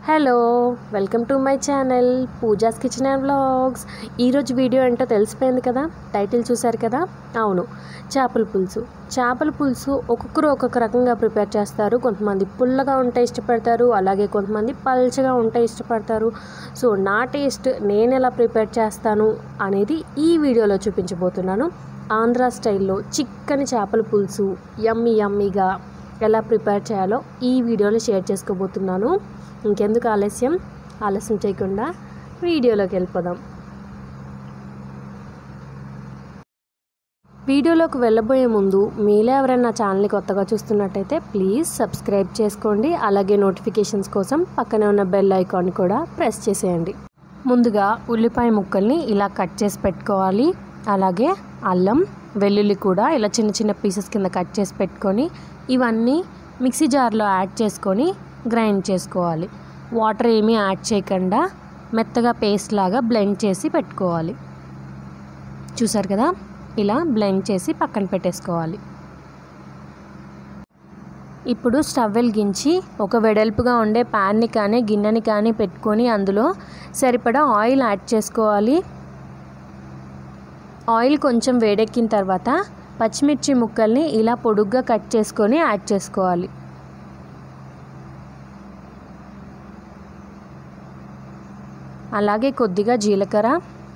Hello welcome to my channel Pooja's kitchen and vlogs. ఈరోజు video ఏంటో తెలిసిపోయింది కదా, టైటిల్ చూసారు కదా. అవును, చేపల పులుసు ఒక్కొక్కరు ఒక్కొక్క రకంగా ప్రిపేర్ చేస్తారు. కొంతమంది పుల్లగా ఉంటే ఇష్టపడతారు, అలాగే కొంతమంది పల్చగా ఉంటే ఇష్టపడతారు. సో నా టేస్ట్ నేను ఎలా ప్రిపేర్ చేస్తాను అనేది ఈ వీడియోలో చూపించబోతున్నాను. ఆంధ్ర స్టైల్లో చిక్కని చేపల పులుసు యమ్మీగా ఎలా ప్రిపేర్ చేయాలో ఈ వీడియోలో షేర్ చేసుకోబోతున్నాను. ఇంకెందుకు ఆలస్యం చేయకుండా వీడియోలోకి వెళ్ళిపోదాం. వీడియోలోకి వెళ్ళబోయే ముందు మీలో ఎవరైనా ఛానల్ని కొత్తగా చూస్తున్నట్టయితే ప్లీజ్ సబ్స్క్రైబ్ చేసుకోండి. అలాగే నోటిఫికేషన్స్ కోసం పక్కనే ఉన్న బెల్ ఐకాన్ కూడా ప్రెస్ చేసేయండి. ముందుగా ఉల్లిపాయ ముక్కల్ని ఇలా కట్ చేసి పెట్టుకోవాలి. అలాగే అల్లం వెల్లుల్లి కూడా ఇలా చిన్న చిన్న పీసెస్ కింద కట్ చేసి పెట్టుకొని ఇవన్నీ మిక్సీ జార్లో యాడ్ చేసుకొని గ్రైండ్ చేసుకోవాలి. వాటర్ ఏమీ యాడ్ చేయకుండా మెత్తగా పేస్ట్ లాగా బ్లెండ్ చేసి పెట్టుకోవాలి. చూసారు కదా, ఇలా బ్లెండ్ చేసి పక్కన పెట్టేసుకోవాలి. ఇప్పుడు స్టవ్ వెలిగించి ఒక వెడల్పుగా ఉండే ప్యాన్ని కానీ గిన్నెని కానీ పెట్టుకొని అందులో సరిపడా ఆయిల్ యాడ్ చేసుకోవాలి. ఆయిల్ కొంచెం వేడెక్కిన తర్వాత పచ్చిమిర్చి ముక్కల్ని ఇలా పొడుగ్గా కట్ చేసుకొని యాడ్ చేసుకోవాలి. అలాగే కొద్దిగా జీలకర్ర,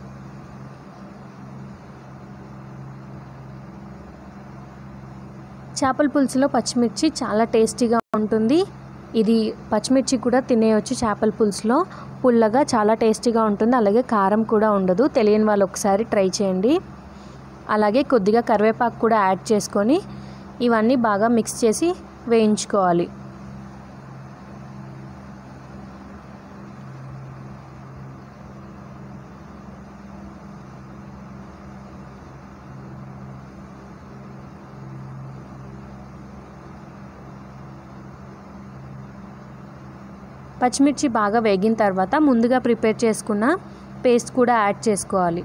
చేపల పులుసులో పచ్చిమిర్చి చాలా టేస్టీగా ఉంటుంది. ఇది పచ్చిమిర్చి కూడా తినేయచ్చు. చేపల పులుసులో పుల్లగా చాలా టేస్టీగా ఉంటుంది. అలాగే కారం కూడా ఉండదు. తెలియని వాళ్ళు ఒకసారి ట్రై చేయండి. అలాగే కొద్దిగా కరివేపాకు కూడా యాడ్ చేసుకొని ఇవన్నీ బాగా మిక్స్ చేసి వేయించుకోవాలి. పచ్చిమిర్చి బాగా వేగిన తర్వాత ముందుగా ప్రిపేర్ చేసుకున్న పేస్ట్ కూడా యాడ్ చేసుకోవాలి.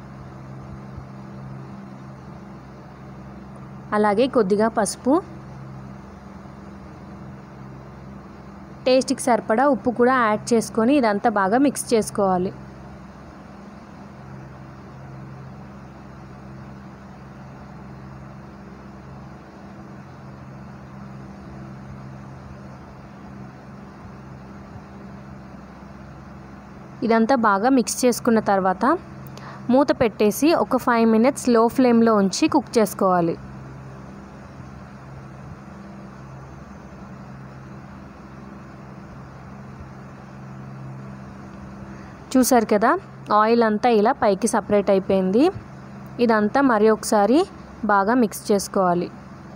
అలాగే కొద్దిగా పసుపు, టేస్ట్కి సరిపడా ఉప్పు కూడా యాడ్ చేసుకొని ఇదంతా బాగా మిక్స్ చేసుకోవాలి. ఇదంతా బాగా మిక్స్ చేసుకున్న తర్వాత మూత పెట్టేసి ఒక 5 minutes లో ఫ్లేమ్లో ఉంచి కుక్ చేసుకోవాలి. చూసారు కదా, ఆయిల్ అంతా ఇలా పైకి సపరేట్ అయిపోయింది. ఇదంతా మరి ఒకసారి బాగా మిక్స్ చేసుకోవాలి.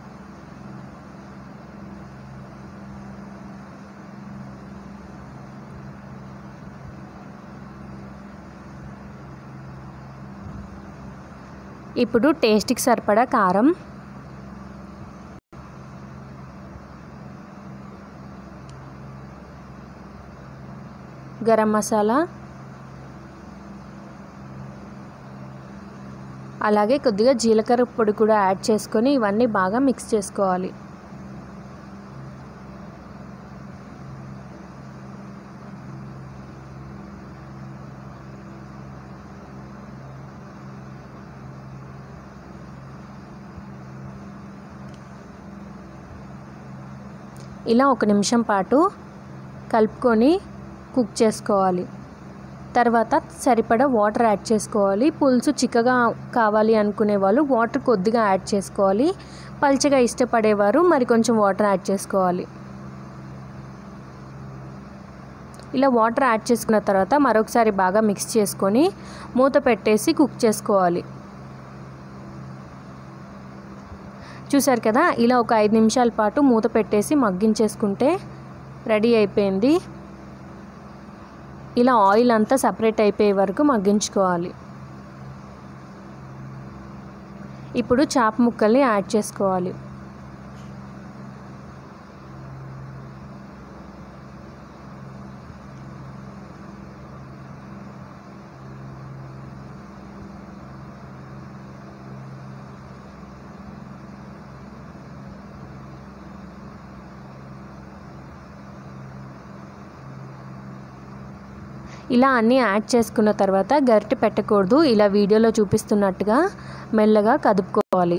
ఇప్పుడు టేస్ట్కి సరిపడా కారం, గరం మసాలా, అలాగే కొద్దిగా జీలకర్ర పొడి కూడా యాడ్ చేసుకొని ఇవన్నీ బాగా మిక్స్ చేసుకోవాలి. ఇలా 1 నిమిషం పాటు కలుపుకొని కుక్ చేసుకోవాలి. తర్వాత సరిపడా వాటర్ యాడ్ చేసుకోవాలి. పులుసు చిక్కగా కావాలి అనుకునే వాళ్ళు వాటర్ కొద్దిగా యాడ్ చేసుకోవాలి. పల్చగా ఇష్టపడేవారు మరి కొంచెం వాటర్ యాడ్ చేసుకోవాలి. ఇలా వాటర్ యాడ్ చేసుకున్న తర్వాత మరొకసారి బాగా మిక్స్ చేసుకొని మూత పెట్టేసి కుక్ చేసుకోవాలి. చూసారు కదా, ఇలా ఒక 5 నిమిషాల పాటు మూత పెట్టేసి మగ్గించేసుకుంటే రెడీ అయిపోయింది. ఇలా ఆయిల్ అంతా సపరేట్ అయిపోయే వరకు మగ్గించుకోవాలి. ఇప్పుడు చేప ముక్కల్ని యాడ్ చేసుకోవాలి. ఇలా అన్నీ యాడ్ చేసుకున్న తర్వాత గరిటె పెట్టకూడదు, ఇలా వీడియోలో చూపిస్తున్నట్టుగా మెల్లగా కదుపుకోవాలి.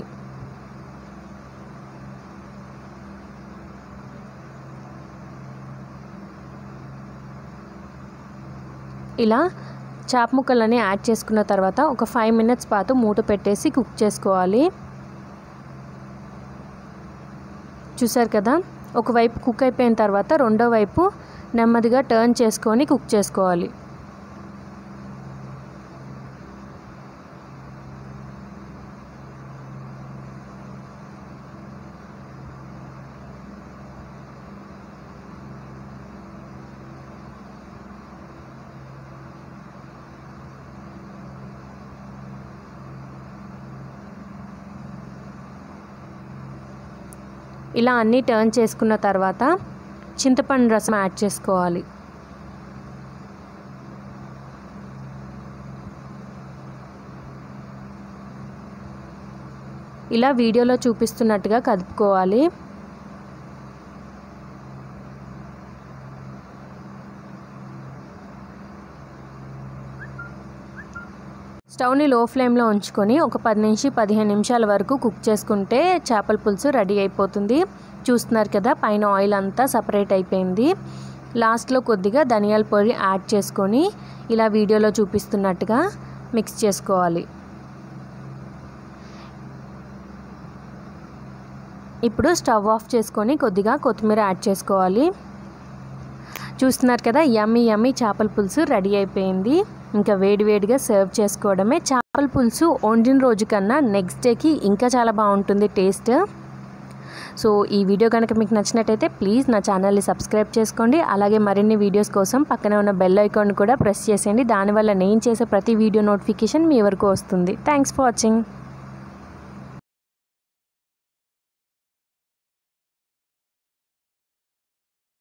ఇలా చేప ముక్కలన్నీ యాడ్ చేసుకున్న తర్వాత ఒక 5 మినిట్స్ పాటు మూత పెట్టేసి కుక్ చేసుకోవాలి. చూసారు కదా, ఒకవైపు కుక్ అయిపోయిన తర్వాత రెండో వైపు నెమ్మదిగా టర్న్ చేసుకొని కుక్ చేసుకోవాలి. ఇలా అన్నీ టర్న్ చేసుకున్న తర్వాత చింతపండు రసం యాడ్ చేసుకోవాలి. ఇలా వీడియోలో చూపిస్తున్నట్టుగా కలుపుకోవాలి. స్టవ్ని లో ఫ్లేమ్లో ఉంచుకొని ఒక 10 నుంచి 15 నిమిషాల వరకు కుక్ చేసుకుంటే చేపల పులుసు రెడీ అయిపోతుంది. చూస్తున్నారు కదా, పైన ఆయిల్ అంతా సపరేట్ అయిపోయింది. లాస్ట్లో కొద్దిగా ధనియాల పొడి యాడ్ చేసుకొని ఇలా వీడియోలో చూపిస్తున్నట్టుగా మిక్స్ చేసుకోవాలి. ఇప్పుడు స్టవ్ ఆఫ్ చేసుకొని కొద్దిగా కొత్తిమీర యాడ్ చేసుకోవాలి. చూస్తున్నారు కదా, యమ్మీ యమ్మీ చేపల పులుసు రెడీ అయిపోయింది. ఇంకా వేడివేడిగా సర్వ్ చేసుకోవడమే. చేపల పులుసు వండిన రోజు కన్నా నెక్స్ట్ డేకి ఇంకా చాలా బాగుంటుంది టేస్ట్. సో ఈ వీడియో కనుక మీకు నచ్చినట్టయితే ప్లీజ్ నా ఛానల్ని సబ్స్క్రైబ్ చేసుకోండి. అలాగే మరిన్ని వీడియోస్ కోసం పక్కనే ఉన్న బెల్ ఐకాన్ కూడా ప్రెస్ చేసేయండి. దానివల్ల నేను చేసే ప్రతి వీడియో నోటిఫికేషన్ మీ వరకు వస్తుంది. Thanks for watching.